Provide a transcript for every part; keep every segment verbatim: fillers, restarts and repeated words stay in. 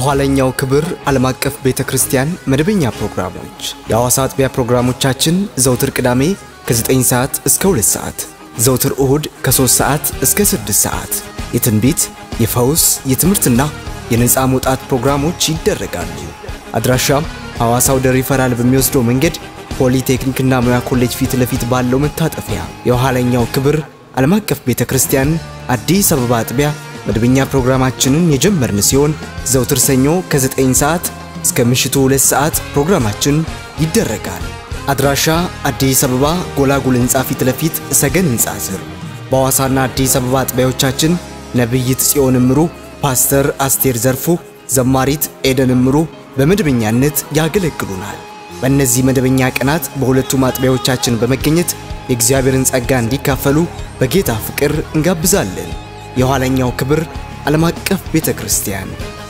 የኋለኛው ክብር ዓለም አቀፍ ቤተክርስቲያን መደበኛ ፕሮግራሞች የሐዋሳ አጥቢያ ፕሮግራሞቻችን ዘውትር ቅዳሜ ከ9 ሰዓት እስከ ሁለት ሰዓት ዘውትር እሁድ ከ3 ሰዓት እስከ ስድስት ሰዓት የትንቢት የፈውስ የትምህርትና የነፃ መውጣት ፕሮግራሞች ይደረጋሉ። አድራሻም ሐዋሳ ወደ ሪፈራል በሚወስደው መንገድ ፖሊቴክኒክና ሙያ ኮሌጅ ፊት ለፊት ባለው መታጠፊያ የኋለኛው ክብር ዓለም አቀፍ ቤተክርስቲያን አዲስ አበባ አጥቢያ መደበኛ ፕሮግራማችንን የጀመርን ሲሆን ዘውትር ሰኞ ከ9 ሰዓት እስከ ምሽቱ ሁለት ሰዓት ፕሮግራማችን ይደረጋል። አድራሻ አዲስ አበባ ጎላጉል ህንጻ ፊት ለፊት ሰገን ህንጻ ስር በሐዋሳና አዲስ አበባ አጥቢያዎቻችን ነብይት ጽዮን እምሩ፣ ፓስተር አስቴር ዘርፉ፣ ዘማሪት ኤደን እምሩ በመደበኛነት ያገለግሉናል። በእነዚህ መደበኛ ቀናት በሁለቱም አጥቢያዎቻችን በመገኘት የእግዚአብሔርን ጸጋ እንዲካፈሉ በጌታ ፍቅር እንጋብዛለን። የኋለኛው ክብር ዓለም አቀፍ ቤተክርስቲያን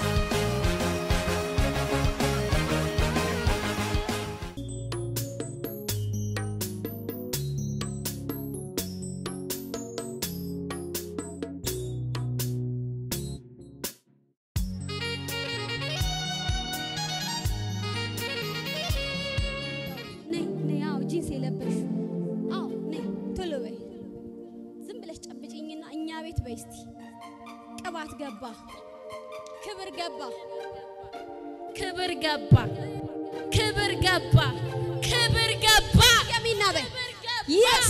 ቅባት ገባ ክብር ገባ ክብር ገባ ክብር ገባ ክብር ገባ የሚናበ yes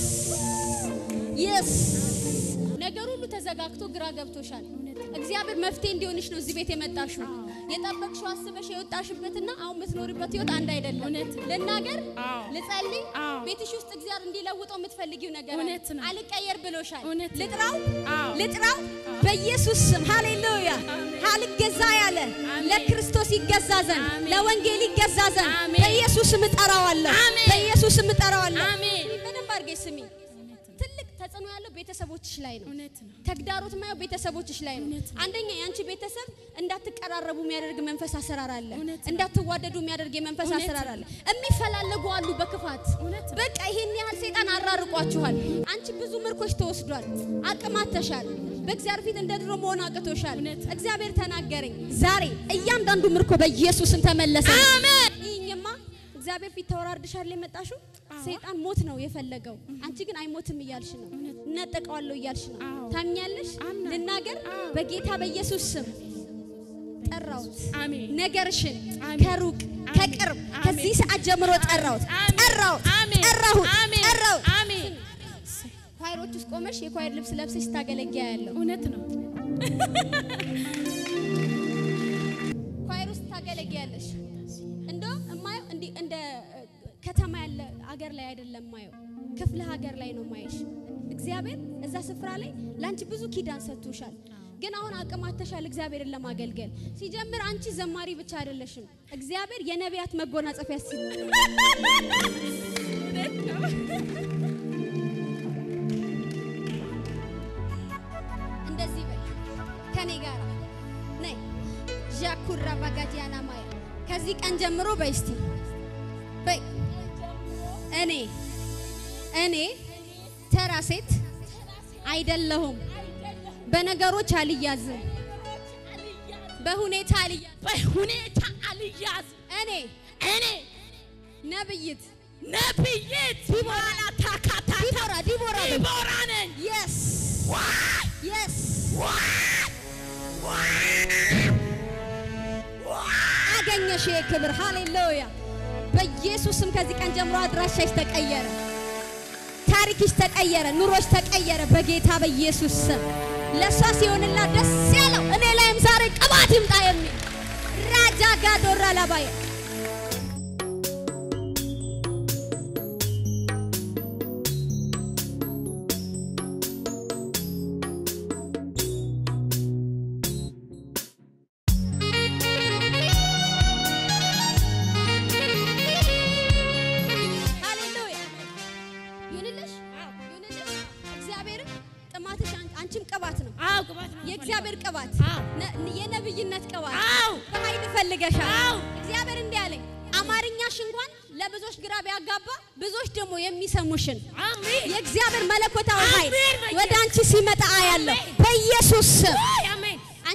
yes ነገር ሁሉ ተዘጋግቶ ግራ ገብቶሻል። እግዚአብሔር መፍትሄ እንዲሆንሽ ነው እዚህ ቤት የመጣሽው። የጠበቅሽው አስበሽ የወጣሽበትና አሁን መስኖርበት ይወጣ አንድ አይደለም። ለናገር ለጸልይ ቤትሽ ውስጥ እግዚአብሔር እንዲለውጠው የምትፈልጊው ነገር አልቀየር ብሎሻል። ልጥራው ልጥራው በኢየሱስ ስም ሃሌሉያ። ሃልገዛ ያለ ለክርስቶስ ይገዛዘን ለወንጌል ይገዛዘን በኢየሱስ ስም ጠራዋለሁ በኢየሱስ ስም ጠራዋለሁ። አሜን። ምንም አርገሽ ስሚ ትልቅ ተጽዕኖ ያለው ቤተሰቦችሽ ላይ ነው። ተግዳሮት ማየው ቤተሰቦችሽ ላይ ነው። አንደኛ ያንቺ ቤተሰብ እንዳትቀራረቡ የሚያደርግ መንፈስ አሰራር አለ። እንዳትዋደዱ የሚያደርግ የመንፈስ አሰራር አለ። እሚፈላለጉ አሉ በክፋት በቃ ይሄን ያህል ሰይጣን አራርቋችኋል። አንቺ ብዙ ምርኮች ተወስዷል። አቅማተሻል። በእግዚአብሔር ፊት እንደድሮ መሆን አቅቶሻል። እግዚአብሔር ተናገረኝ ዛሬ እያንዳንዱ ምርኮ በኢየሱስም ተመለሰ። አሜን። ይሄንማ እግዚአብሔር ፊት ተወራርድሻል ለመጣሽው ሰይጣን ሞት ነው የፈለገው። አንቺ ግን አይሞትም ይያልሽ ነው ነጠቀዋለሁ ይያልሽ ነው። ታምኛለሽ? ልናገር በጌታ በኢየሱስ ስም ጠራውት ነገርሽን ከሩቅ ከቅርብ ከዚህ ሰዓት ጀምሮ ጠራውት ጠራውት ጠራሁት ጠራውት። አሜን። ኳይሮች ውስጥ ቆመሽ የኳይር ልብስ ለብሰሽ ታገለግያ ያለው እውነት ነው። ኳይር ውስጥ ታገለግያለሽ እንደው እማየው እንዲ እንደ ከተማ ያለ ሀገር ላይ አይደለም ማየው ክፍለ ሀገር ላይ ነው ማየሽ። እግዚአብሔር እዛ ስፍራ ላይ ላንቺ ብዙ ኪዳን ሰጥቶሻል። ግን አሁን አቅማተሻል እግዚአብሔርን ለማገልገል። ሲጀምር አንቺ ዘማሪ ብቻ አይደለሽም። እግዚአብሔር የነቢያት መጎናጸፊያ ሲል እንደዚህ በል ከኔ ጋር ነይ ጃኩራ ባጋዲያና ማያ ከዚህ ቀን ጀምሮ በስቲ በይ እኔ እኔ ተራ ሴት አይደለሁም። በነገሮች አልያዝም በሁኔታ አልያዝ በሁኔታ አልያዝ እኔ እኔ ነብይት ነብይት ዲቦራ ታካታ ዲቦራ ዲቦራ ዲቦራ ነኝ። yes yes አገኘሽ የክብር ሃሌሉያ። በኢየሱስም ከዚህ ቀን ጀምሮ አድራሻሽ ተቀየረ፣ ታሪክሽ ተቀየረ፣ ኑሮሽ ተቀየረ በጌታ በኢየሱስ ስም። ለሷስ ይሆንላ ደስ ያለው እኔ ላይም ዛሬ ቅባት ይምጣ የሚል ራጃ ጋዶራ ላባየ የእግዚአብሔር ቅባት የነብይነት ቅባት በኃይል ፈልገሻል። እግዚአብሔር እንዲያለኝ አማርኛሽ እንኳን ለብዙዎች ግራ ቢያጋባ ብዙዎች ደግሞ የሚሰሙሽን አሜን የእግዚአብሔር መለኮታዊ ኃይል ወደ አንቺ ሲመጣ አያለው በኢየሱስ ስም። አሜን። አንቺ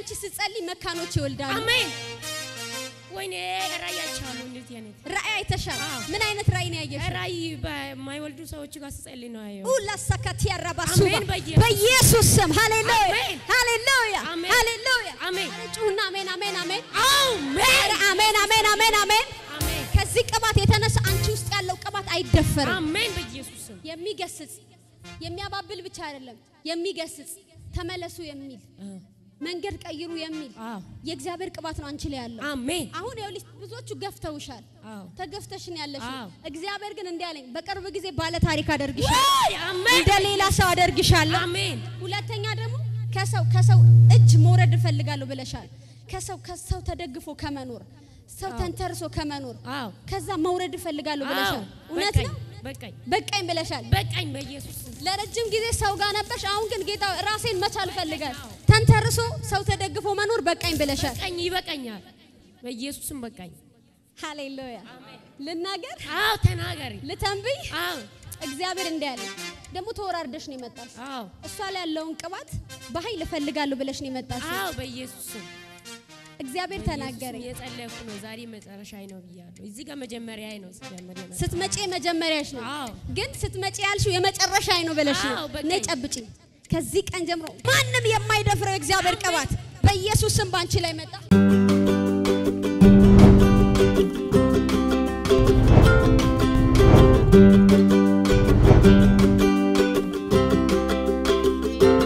አንቺ ስትጸልይ መካኖች ይወልዳሉ አሜን ወይኔ ራያቻሉ እንዴት ያኔ ራእይ አይተሻል ምን አይነት ራእይ ነው ያየሽው ራእይ በማይወልዱ ሰዎች ጋር ስትጸልይ ነው ያየው ሁላ ሰከት ያራባሱ በኢየሱስ ስም ሃሌሉያ ሃሌሉያ ሃሌሉያ አሜን ጩና አሜን አሜን አሜን አሜን አሜን አሜን አሜን አሜን ከዚህ ቅባት የተነሳ አንቺ ውስጥ ያለው ቅባት አይደፈርም አሜን በኢየሱስ ስም የሚገስጽ የሚያባብል ብቻ አይደለም የሚገስጽ ተመለሱ የሚል መንገድ ቀይሩ የሚል የእግዚአብሔር ቅባት ነው አንቺ ላይ ያለው አሜን አሁን ይኸውልሽ ብዙዎቹ ገፍተውሻል ተገፍተሽን ያለሽ እግዚአብሔር ግን እንዲያለኝ በቅርብ ጊዜ ባለ ታሪክ አደርግሻለሁ አሜን እንደ ሌላ ሰው አደርግሻለሁ አሜን ሁለተኛ ደግሞ ከሰው ከሰው እጅ መውረድ ፈልጋለሁ ብለሻል ከሰው ከሰው ተደግፎ ከመኖር ሰው ተንተርሶ ከመኖር ከዛ መውረድ ፈልጋለሁ ብለሻል እውነት ነው በቃኝ በቃኝ ብለሻል በቃኝ በኢየሱስ ለረጅም ጊዜ ሰው ጋር ነበርሽ አሁን ግን ጌታ ራሴን መቻል ፈልጋል ተንተርሶ ሰው ተደግፎ መኖር በቃኝ ብለሻል በቃኝ ይበቃኛል በኢየሱስም በቃኝ ሃሌሉያ ልናገር አዎ ተናገሪ ልተንብይ አዎ እግዚአብሔር እንዲያለ ደግሞ ተወራርደሽ ነው የመጣሽ አዎ እሷ ላይ ያለውን ቅባት በኃይል ፈልጋለሁ ብለሽ ነው የመጣሽ አዎ በኢየሱስ እግዚአብሔር ተናገረኝ የጸለይኩ ነው ዛሬ መጨረሻዬ ነው ብያለሁ እዚህ ጋር መጀመሪያዬ ነው ስትጀምሪ ስትመጪ መጀመሪያሽ ነው ግን ስትመጪ ያልሽው የመጨረሻዬ ነው ብለሽ ነው ነይ ጨብጪ ከዚህ ቀን ጀምሮ ማንንም የማይደፍረው እግዚአብሔር ቅባት በኢየሱስ ስም ባንቺ ላይ መጣ